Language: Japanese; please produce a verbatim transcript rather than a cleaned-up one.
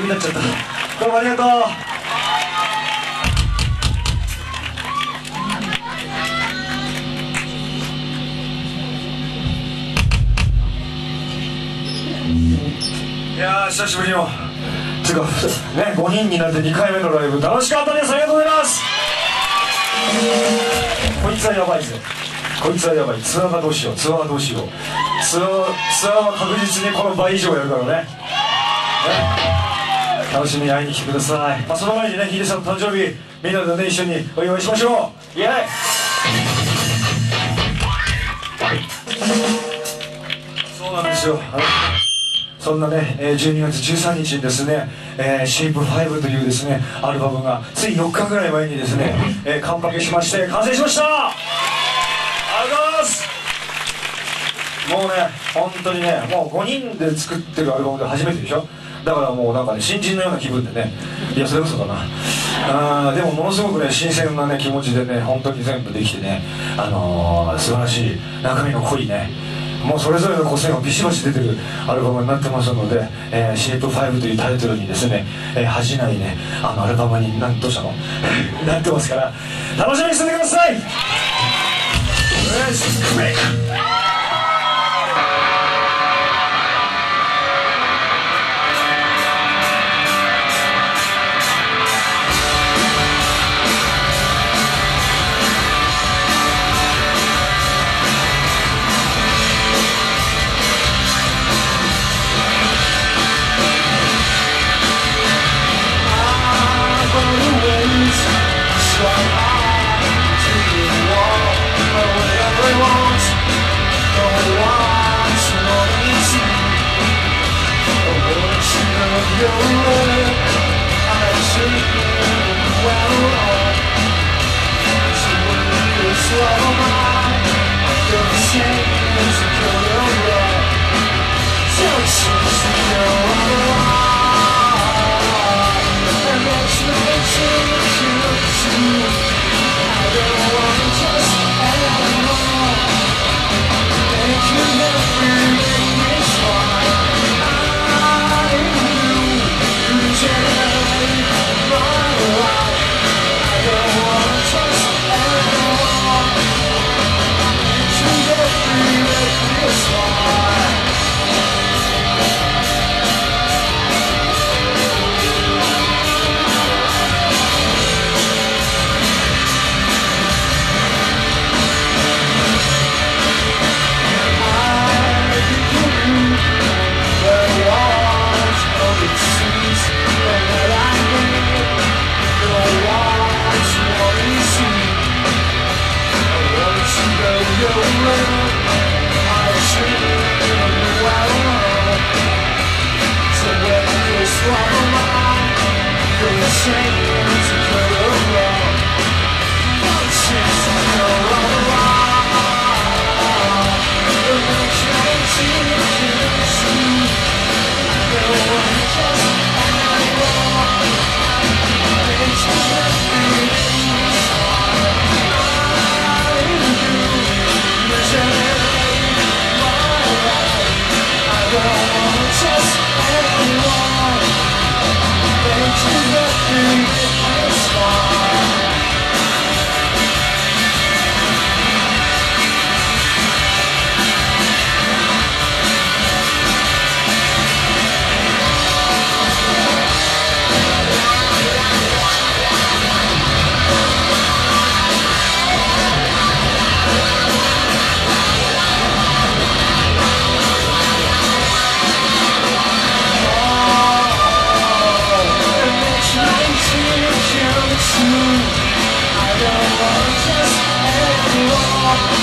になっちゃった。どうもありがとう。いやー久しぶりのてかねごにんになってにかいめのライブ楽しかったです。ありがとうございます。こいつはやばいぜ。こいつはやばい。ツアーがどうしようツアーはどうしようツアーツアーは確実にこの倍以上やるからね。ね楽しみに会いに来てください。まあ、その前にねヒデさんの誕生日みんなでね一緒にお祝いしましょう。イエーイ。そうなんですよ。そんなね、じゅうにがつじゅうさんにちにですね、えー、シェイプファイブというですね、アルバムがついよっかぐらい前にですね、えー、完パケしまして完成しました。ありがとうございます。もうね、本当にね、もうごにんで作ってるアルバムで初めてでしょ。だからもうなんかね、新人のような気分でね、いや、それ嘘だな。あでもものすごくね、新鮮なね、気持ちでね、本当に全部できてね、あのー、素晴らしい、中身の濃いね、もうそれぞれの個性がビシバシ出てるアルバムになってますので、えー、シェイプファイブというタイトルにですね、えー、恥じないね、あのアルバムに何としたのなってますから、楽しみにしててください。 I don't want just anyone.